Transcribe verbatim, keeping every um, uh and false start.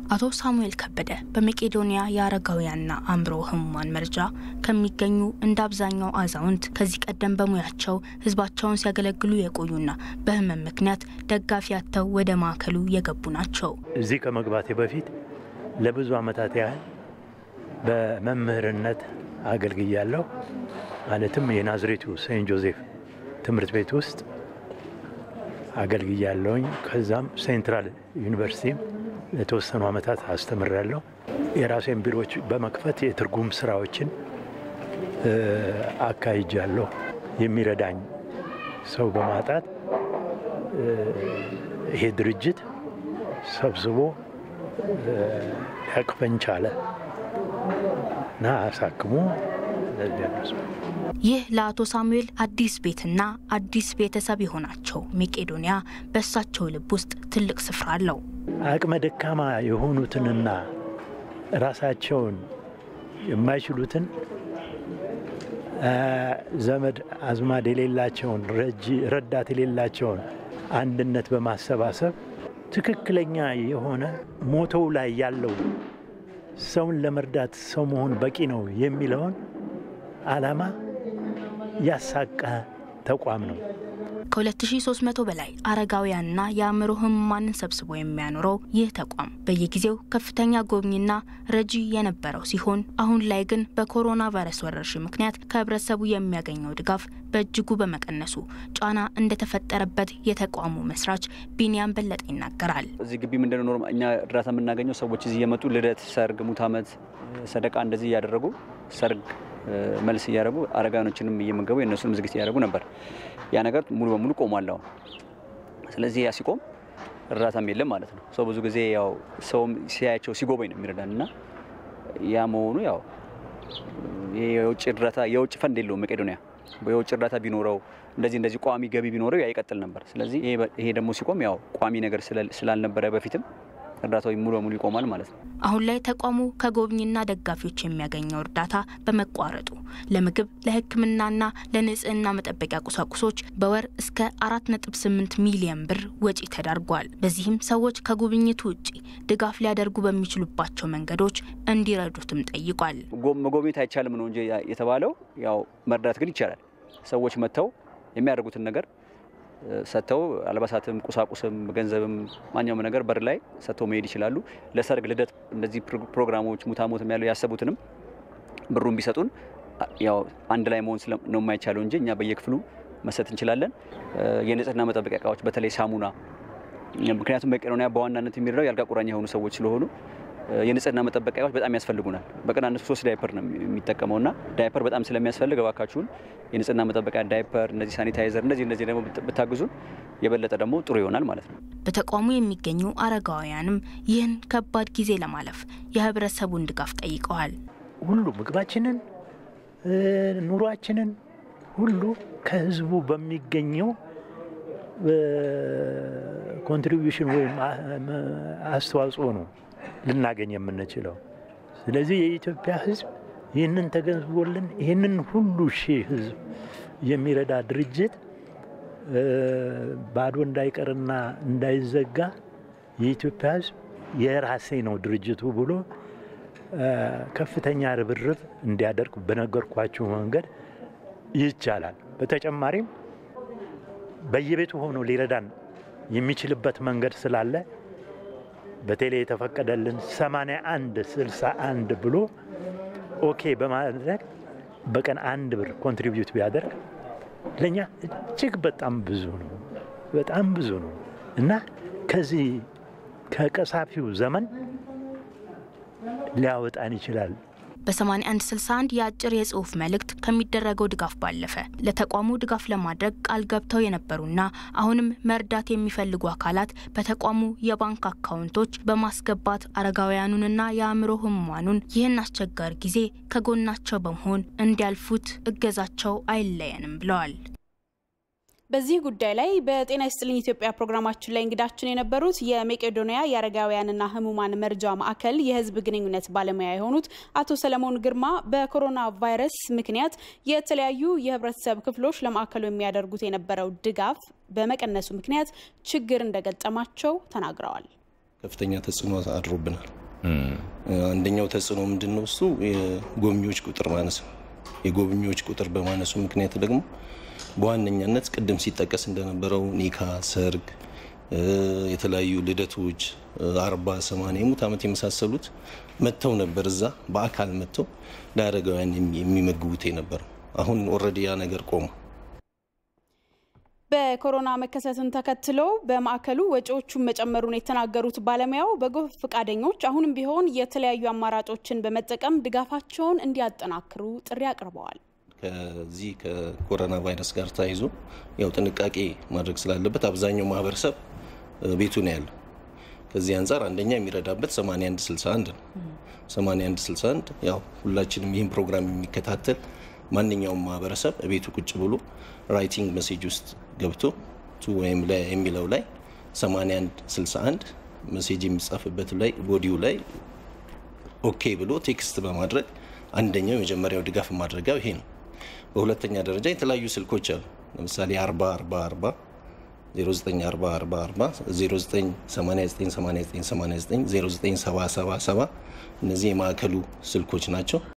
አቶ ሳሙኤል ከበደ በመቄዶኒያ የአረጋውያንና የአዕምሮ ሕሙማን መርጃ ከሚገኙ እንደ አብዛኛው አዛውንት ከዚህ ቀደም በሙያቸው ህዝባቸውን ሲያገለግሉ የቆዩና በህመም ምክንያት ደጋፊ ያተው ወደ ማዕከሉ የገቡ ናቸው። እዚህ ከመግባቴ በፊት ለብዙ አመታት ያህል በመምህርነት አገልግያለሁ። ማለትም የናዝሬቱ ሴንት ጆሴፍ ትምህርት ቤት ውስጥ አገልግያለሁኝ። ከዛም ሴንትራል ዩኒቨርሲቲ ለተወሰኑ አመታት አስተምራለሁ። የራሴን ቢሮዎች በመክፈት የትርጉም ስራዎችን አካሂጃለሁ። የሚረዳኝ ሰው በማጣት ይሄ ድርጅት ሰብስቦ ያቅፈኝ ቻለ እና አሳክሞ ይህ ለአቶ ሳሙኤል አዲስ ቤትና አዲስ ቤተሰብ የሆናቸው መቄዶኒያ በእሳቸው ልብ ውስጥ ትልቅ ስፍራ አለው። አቅመ ደካማ የሆኑትንና ራሳቸውን የማይችሉትን ዘመድ አዝማድ የሌላቸውን ረዳት የሌላቸውን አንድነት በማሰባሰብ ትክክለኛ የሆነ ሞተው ላይ ያለው ሰውን ለመርዳት ሰው መሆን በቂ ነው የሚለውን ዓላማ ያሳካ ተቋም ነው። ከ2300 በላይ አረጋውያንና የአዕምሮ ሕሙማንን ሰብስቦ የሚያኖረው ይህ ተቋም በየጊዜው ከፍተኛ ጎብኚና ረጂ የነበረው ሲሆን አሁን ላይ ግን በኮሮና ቫይረስ ወረርሽኝ ምክንያት ከህብረተሰቡ የሚያገኘው ድጋፍ በእጅጉ በመቀነሱ ጫና እንደተፈጠረበት የተቋሙ መስራች ቢኒያም በለጠ ይናገራል። እዚህ ግቢ ምንድነው ኖርማ እኛ እርዳታ የምናገኘው ሰዎች እዚህ የመጡ ልደት፣ ሰርግ፣ ሙት ዓመት፣ ሰደቃ እንደዚህ ያደረጉ ሰርግ መልስ ያደረጉ አረጋኖችንም እየመገቡ የነሱንም ዝግጅት ያደረጉ ነበር። ያ ነገር ሙሉ በሙሉ ቆሟል። ስለዚህ ያ ሲቆም እርዳታም የለም ማለት ነው። ሰው ብዙ ጊዜ ያው ሰው ሲያያቸው ሲጎበኝ ነው የሚረዳንና ያ መሆኑ ያው የውጭ እርዳታ የውጭ ፈንድ የለውም መቄዶኒያ። በየውጭ እርዳታ ቢኖረው እንደዚህ እንደዚህ ቋሚ ገቢ ቢኖረው ያ ይቀጥል ነበር። ስለዚህ ይሄ ደግሞ ሲቆም ያው ቋሚ ነገር ስላልነበረ በፊትም እርዳታው ሙሉ በሙሉ ይቆማል ማለት ነው። አሁን ላይ ተቋሙ ከጎብኚና ደጋፊዎች የሚያገኘው እርዳታ በመቋረጡ ለምግብ፣ ለሕክምናና ለንጽህና መጠበቂያ ቁሳቁሶች በወር እስከ አራት ነጥብ ስምንት ሚሊዮን ብር ወጪ ተዳርጓል። በዚህም ሰዎች ከጉብኝቱ ውጪ ድጋፍ ሊያደርጉ በሚችሉባቸው መንገዶች እንዲረዱትም ጠይቋል። መጎብኘት አይቻልም ነው እንጂ የተባለው ያው መርዳት ግን ይቻላል። ሰዎች መተው የሚያደርጉትን ነገር ሰተው አልባሳትም ቁሳቁስም ገንዘብም ማንኛውም ነገር በር ላይ ሰተው መሄድ ይችላሉ። ለሰርግ ልደት እንደዚህ ፕሮግራሞች ሙታሞትም ያለው ያሰቡትንም ብሩን ቢሰጡን ያው አንድ ላይ መሆን ነው የማይቻለው እንጂ እኛ በየክፍሉ መሰት እንችላለን። የንጽህና መጠበቂያ እቃዎች በተለይ ሳሙና፣ ምክንያቱም መቄዶኒያ በዋናነት የሚረዳው ያልጋ ቁራኛ የሆኑ ሰዎች ስለሆኑ የንጽህና መጠበቂያዎች በጣም ያስፈልጉናል። በቀን አንድ ሶስት ዳይፐር ነው የሚጠቀመውና ዳይፐር በጣም ስለሚያስፈልግ እባካችሁን የንጽህና መጠበቂያ ዳይፐር፣ እነዚህ ሳኒታይዘር እንደዚህ እንደዚህ ደግሞ ብታግዙን የበለጠ ደግሞ ጥሩ ይሆናል ማለት ነው። በተቋሙ የሚገኙ አረጋውያንም ይህን ከባድ ጊዜ ለማለፍ የህብረተሰቡን ድጋፍ ጠይቀዋል። ሁሉ ምግባችንን ኑሯችንን ሁሉ ከህዝቡ በሚገኘው ኮንትሪቢዩሽን ወይ አስተዋጽኦ ነው ልናገኝ የምንችለው። ስለዚህ የኢትዮጵያ ህዝብ ይህንን ተገንዝቦልን ይህንን ሁሉ ሺህ ህዝብ የሚረዳ ድርጅት ባዶ እንዳይቀርና እንዳይዘጋ የኢትዮጵያ ህዝብ የራሴ ነው ድርጅቱ ብሎ ከፍተኛ ርብርብ እንዲያደርግ በነገርኳችሁ መንገድ ይቻላል። በተጨማሪም በየቤቱ ሆኖ ሊረዳን የሚችልበት መንገድ ስላለ በቴሌ የተፈቀደልን ሰማንያ አንድ ስልሳ አንድ ብሎ ኦኬ በማድረግ በቀን አንድ ብር ኮንትሪቢዩት ቢያደርግ ለኛ እጅግ በጣም ብዙ ነው በጣም ብዙ ነው እና ከዚህ ከቀሳፊው ዘመን ሊያወጣን ይችላል። በ81 ስልሳ አንድ የአጭር የጽሁፍ መልእክት ከሚደረገው ድጋፍ ባለፈ ለተቋሙ ድጋፍ ለማድረግ ቃል ገብተው የነበሩና አሁንም መርዳት የሚፈልጉ አካላት በተቋሙ የባንክ አካውንቶች በማስገባት አረጋውያኑንና የአዕምሮ ሕሙማኑን ይህን አስቸጋሪ ጊዜ ከጎናቸው በመሆን እንዲያልፉት እገዛቸው አይለየንም ብለዋል። በዚህ ጉዳይ ላይ በጤና ይስጥልኝ ኢትዮጵያ ፕሮግራማችን ላይ እንግዳችን የነበሩት የመቄዶኒያ የአረጋውያንና ሕሙማን መርጃ ማዕከል የህዝብ ግንኙነት ባለሙያ የሆኑት አቶ ሰለሞን ግርማ በኮሮና ቫይረስ ምክንያት የተለያዩ የህብረተሰብ ክፍሎች ለማዕከሉ የሚያደርጉት የነበረው ድጋፍ በመቀነሱ ምክንያት ችግር እንደገጠማቸው ተናግረዋል። ከፍተኛ ተጽዕኖ አድሮብናል። አንደኛው ተጽዕኖ ምንድነው? እሱ የጎብኚዎች ቁጥር ማነስ ነው። የጎብኚዎች ቁጥር በማነሱ ምክንያት ደግሞ በዋነኛነት ቅድም ሲጠቀስ እንደነበረው ኒካ፣ ሰርግ፣ የተለያዩ ልደቶች አርባ ሰማንያ ሙት ዓመት የመሳሰሉት መተው ነበር እዛ በአካል መተው ለአረጋውያን የሚመግቡት ነበር። አሁን ኦሬዲ ያ ነገር ቆመ። በኮሮና መከሰትን ተከትሎ በማዕከሉ ወጪዎቹን መጨመሩን የተናገሩት ባለሙያው በጎ ፈቃደኞች አሁንም ቢሆን የተለያዩ አማራጮችን በመጠቀም ድጋፋቸውን እንዲያጠናክሩ ጥሪ አቅርበዋል። ከዚህ ከኮሮና ቫይረስ ጋር ተያይዞ ያው ጥንቃቄ ማድረግ ስላለበት አብዛኛው ማህበረሰብ ቤቱ ነው ያለው። ከዚህ አንፃር አንደኛ የሚረዳበት ሰማንያ አንድ ስልሳ አንድ ነው። ሰማንያ አንድ ስልሳ አንድ ያው ሁላችንም ይህን ፕሮግራም የሚከታተል ማንኛውም ማህበረሰብ ቤቱ ቁጭ ብሎ ራይቲንግ ሜሴጅ ውስጥ ገብቶ ቱ ወይም ላይ የሚለው ላይ ሰማንያ አንድ ስልሳ አንድ ሜሴጅ የሚጻፍበት ላይ ቦዲው ላይ ኦኬ ብሎ ቴክስት በማድረግ አንደኛው የመጀመሪያው ድጋፍ ማድረጋው ይሄ ነው። በሁለተኛ ደረጃ የተለያዩ ስልኮች አሉ። ለምሳሌ አርባ አርባ አርባ ዜሮ ዘጠኝ አርባ አርባ አርባ ዜሮ ዘጠኝ ሰማንያ ዘጠኝ ሰማንያ ዘጠኝ ሰማንያ ዘጠኝ ዜሮ ዘጠኝ ሰባ ሰባ ሰባ እነዚህ የማዕከሉ ስልኮች ናቸው።